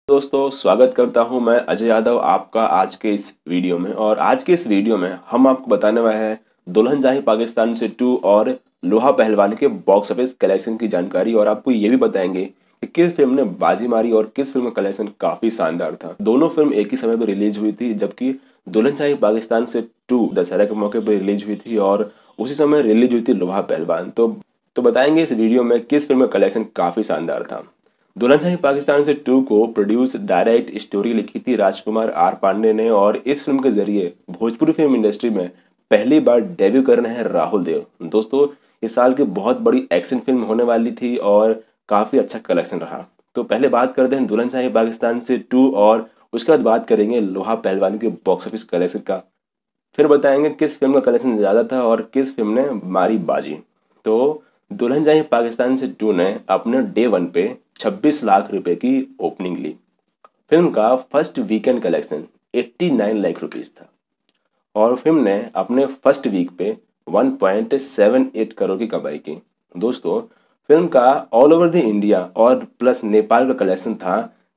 दोस्तों स्वागत करता हूं मैं अजय यादव आपका आज के इस वीडियो में। और आज के इस वीडियो में हम आपको बताने वाले हैं दुल्हन जाएं पाकिस्तान से 2 और लोहा पहलवान के बॉक्स ऑफिस कलेक्शन की जानकारी। और आपको ये भी बताएंगे कि किस फिल्म ने बाजी मारी और किस फिल्म का कलेक्शन काफी शानदार था। दोनों फिल्म एक ही समय पर रिलीज हुई थी, जबकि दुल्हन जाएं पाकिस्तान से 2 दशहरा के मौके पर रिलीज हुई थी और उसी समय रिलीज हुई थी लोहा पहलवान। तो बताएंगे इस वीडियो में किस फिल्म का कलेक्शन काफी शानदार था। दुल्हन जाएं पाकिस्तान से 2 को प्रोड्यूस डायरेक्ट स्टोरी लिखी थी राजकुमार आर पांडे ने, और इस फिल्म के जरिए भोजपुरी फिल्म इंडस्ट्री में पहली बार डेब्यू कर रहे हैं राहुल देव। दोस्तों इस साल की बहुत बड़ी एक्शन फिल्म होने वाली थी और काफी अच्छा कलेक्शन रहा। तो पहले बात करते हैं दुल्हन जाएं पाकिस्तान से 2 और उसके बाद बात करेंगे लोहा पहलवान के बॉक्स ऑफिस कलेक्शन का। फिर बताएंगे किस फिल्म का कलेक्शन ज्यादा था और किस फिल्म ने मारी बाजी। तो दुल्हन जाएं पाकिस्तान से 2 ने अपने डे 1 पे 26 लाख रुपए की ओपनिंग ली। फिल्म का first weekend collection 89 lakh rupees था और फिल्म ने अपने फर्स्ट वीक पे 1.78 करोड़ की कमाई की। दोस्तों फिल्म का ऑल ओवर द इंडिया और प्लस नेपाल का कलेक्शन था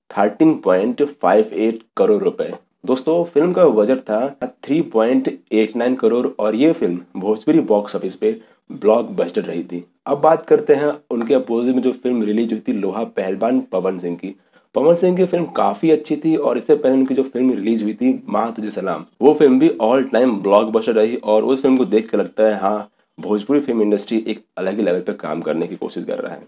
13.58 करोड़ रुपए। दोस्तों फिल्म का बजट था 3.89 करोड़ और ये फिल्म भोजपुरी बॉक्स ऑफिस पे ब्लॉकबस्टर रही थी। अब बात करते हैं उनके अपोजिट में जो फिल्म रिलीज हुई थी लोहा पहलवान पवन सिंह की। पवन सिंह की फिल्म काफी अच्छी थी और इससे पहले उनकी जो फिल्म रिलीज हुई थी माँ तुझे सलाम, वो फिल्म भी ऑल टाइम ब्लॉकबस्टर रही और उस फिल्म को देख के लगता है हाँ भोजपुरी फिल्म इंडस्ट्री एक अलग ही लेवल पे काम करने की कोशिश कर रहा है।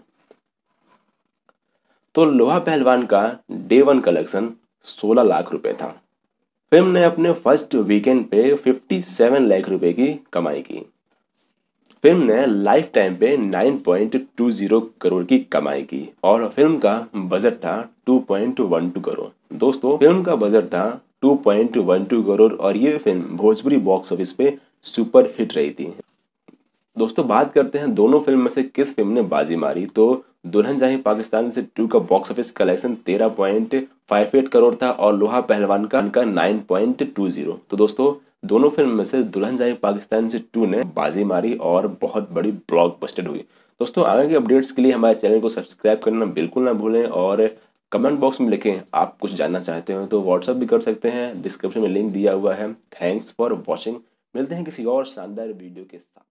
तो लोहा पहलवान का डे 1 कलेक्शन 16 लाख रुपए था। फिल्म ने अपने फर्स्ट वीकेंड पे 57 लाख रुपए की कमाई की। फिल्म ने लाइफ टाइम पे 9.20 करोड़ की कमाई की और फिल्म का बजट था 2.12 करोड़। दोस्तों फिल्म का बजट था 2.12 करोड़ और ये फिल्म भोजपुरी बॉक्स ऑफिस पे सुपर हिट रही थी। दोस्तों बात करते हैं दोनों फिल्म में से किस फिल्म ने बाजी मारी। तो दुल्हन जाएं पाकिस्तान से 2 का बॉक्स ऑफिस कलेक्शन 13.58 करोड़ था और लोहा पहलवान का 9.20। तो दोस्तों दोनों फिल्म में से दुल्हन जाएं पाकिस्तान से 2 ने बाजी मारी और बहुत बड़ी ब्लॉकबस्टर हुई। दोस्तों आगे के अपडेट्स के लिए हमारे चैनल को सब्सक्राइब करना बिल्कुल ना भूलें और कमेंट बॉक्स में लिखें आप कुछ जानना चाहते हो तो व्हाट्सअप भी कर सकते हैं, डिस्क्रिप्शन में लिंक दिया हुआ है। Thanks for watching. मिलते हैं किसी और शानदार वीडियो के साथ।